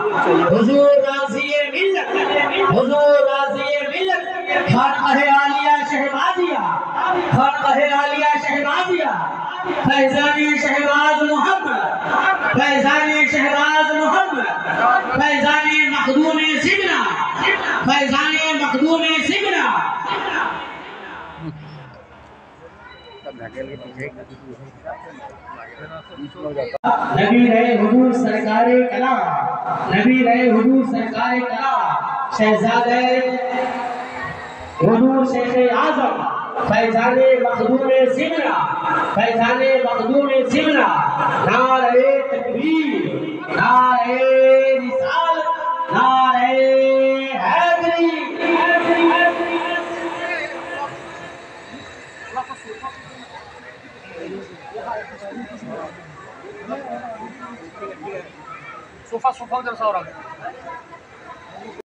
हुजूर राज़िए मिल्लत, हुजूर राज़िए मिल्लत, खानकाह आलिया शहबाजिया, खानकाह आलिया शहबाजिया, फैज़ानी शहबाज मोहम्मद, फैज़ानी शहबाज मोहम्मद, फैज़ानी मखदूम सिगना, फैज़ानी मखदूम सिगना। नबी रहे हुजूर सरकारे कलाम, नबी रहे हुजूर सरकारे कलाम, शहजादे हुजूर शेखे आजम, फैज़ाने मखदूम सिमरा, फैज़ाने मखदूम सिमरा। नारे तकबीर, नारे रिसालत, नारे हैदरी। सोफा सोफा उधर से और